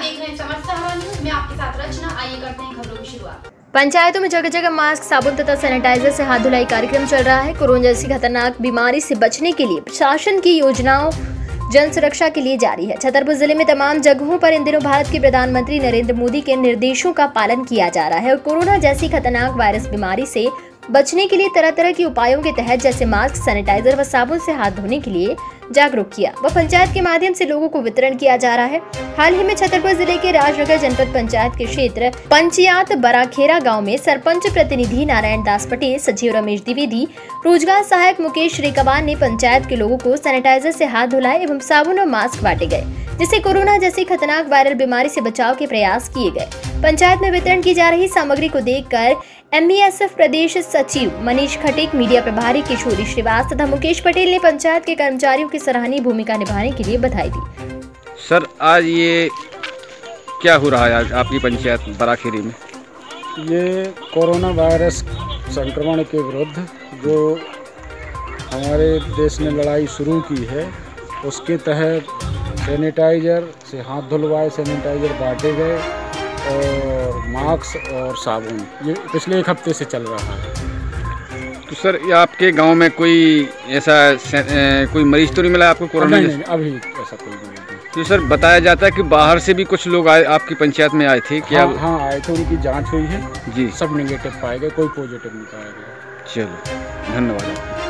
देख रहे हैं समर्थ सहारा न्यूज में आपके साथ रचना। आइए करते हैं खबरों की शुरुआत। पंचायतों में जगह जगह मास्क, साबुन तथा सैनिटाइजर से हाथ धुलाई कार्यक्रम चल रहा है। कोरोना जैसी खतरनाक बीमारी से बचने के लिए प्रशासन की योजनाओं जन सुरक्षा के लिए जारी है। छतरपुर जिले में तमाम जगहों पर इन दिनों भारत के प्रधानमंत्री नरेंद्र मोदी के निर्देशों का पालन किया जा रहा है और कोरोना जैसी खतरनाक वायरस बीमारी से बचने के लिए तरह तरह के उपायों के तहत जैसे मास्क, सैनिटाइजर व साबुन से हाथ धोने के लिए जागरूक किया व पंचायत के माध्यम से लोगों को वितरण किया जा रहा है। हाल ही में छतरपुर जिले के राजनगर जनपद पंचायत के क्षेत्र पंचायत बराखेरा गांव में सरपंच प्रतिनिधि नारायण दास पटेल, सचिव रमेश द्विवेदी, रोजगार सहायक मुकेश रेकवार ने पंचायत के लोगों को सैनिटाइजर से हाथ धुलाए एवं साबुन और मास्क बांटे गए, जिससे कोरोना जैसी खतरनाक वायरल बीमारी से बचाव के प्रयास किए गए। पंचायत में वितरण की जा रही सामग्री को देखकर MESF प्रदेश सचिव मनीष खटीक, मीडिया प्रभारी किशोरी श्रीवास तथा मुकेश पटेल ने पंचायत के कर्मचारियों की सराहनीय भूमिका निभाने के लिए बधाई दी। सर, आज ये क्या हो रहा है आज आपकी पंचायत बराखेरी में? ये कोरोना वायरस संक्रमण के विरुद्ध जो हमारे देश ने लड़ाई शुरू की है, उसके तहत सैनिटाइजर से हाथ धुलवाए, सैनिटाइजर बांटे गए और मास्क और साबुन, ये पिछले एक हफ्ते से चल रहा है। तो सर, ये आपके गांव में कोई ऐसा कोई मरीज तो नहीं मिला आपको कोरोना? नहीं, अभी ऐसा कोई नहीं। तो सर, बताया जाता है कि बाहर से भी कुछ लोग आए आपकी पंचायत में आए थे क्या? हाँ, आए थे, उनकी जांच हुई है जी, सब नेगेटिव पाए गए, कोई पॉजिटिव नहीं पाया गया। चलो, धन्यवाद।